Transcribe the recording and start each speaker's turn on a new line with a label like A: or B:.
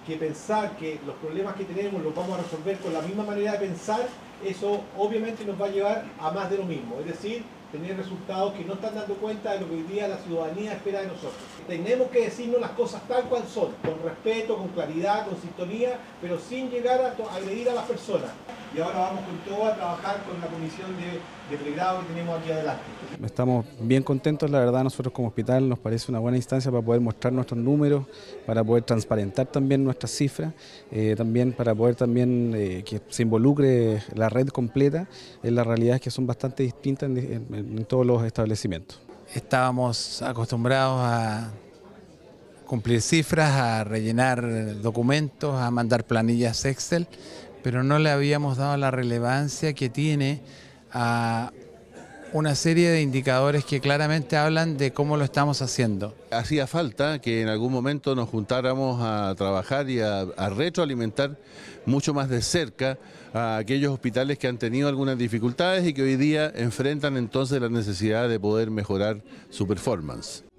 A: que pensar que los problemas que tenemos los vamos a resolver con la misma manera de pensar, eso obviamente nos va a llevar a más de lo mismo, es decir, tener resultados que no están dando cuenta de lo que hoy día la ciudadanía espera de nosotros. Tenemos que decirnos las cosas tal cual son, con respeto, con claridad, con sintonía, pero sin llegar a agredir a las personas. Y ahora vamos con todo a trabajar con la comisión de pregrado que tenemos aquí adelante.
B: Estamos bien contentos, la verdad, nosotros como hospital nos parece una buena instancia para poder mostrar nuestros números, para poder transparentar también nuestras cifras, también para poder que se involucre la red completa en las realidades que son bastante distintas en todos los establecimientos.
C: Estábamos acostumbrados a cumplir cifras, a rellenar documentos, a mandar planillas Excel, pero no le habíamos dado la relevancia que tiene a una serie de indicadores que claramente hablan de cómo lo estamos haciendo.
D: Hacía falta que en algún momento nos juntáramos a trabajar y a retroalimentar mucho más de cerca a aquellos hospitales que han tenido algunas dificultades y que hoy día enfrentan entonces la necesidad de poder mejorar su performance.